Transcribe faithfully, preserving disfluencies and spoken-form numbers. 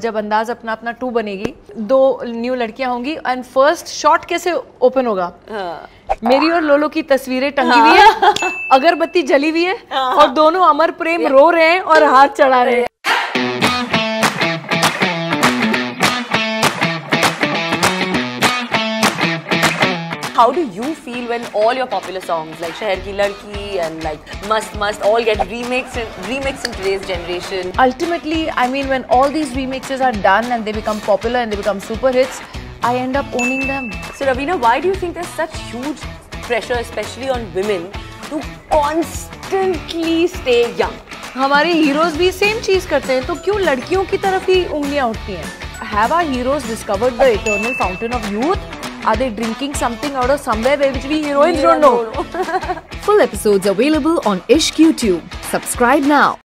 जब अंदाज अपना अपना टू बनेगी, दो न्यू लड़कियां होंगी एंड फर्स्ट शॉट कैसे ओपन होगा? हाँ. मेरी और लोलो की तस्वीरें टंगी हुई हाँ. है, अगरबत्ती जली हुई है हाँ. और दोनों अमर प्रेम रो रहे हैं और हाथ चढ़ा रहे हैं. How do you feel when all your popular songs like Shehar Ki Ladki and like Mast Mast all get remixed and remixed in today's generation? Ultimately, I mean, when all these remixes are done and they become popular and they become super hits, I end up owning them. So Raveena, why do you think there's such huge pressure, especially on women, to constantly stay young? हमारे heroes भी same चीज करते हैं, तो क्यों लड़कियों की तरफ ही उंगलियां उठती हैं? Have our heroes discovered the eternal fountain of youth? Are they drinking something out of somewhere where which we heroines don't know? Full episodes available on Ishq YouTube. Subscribe now.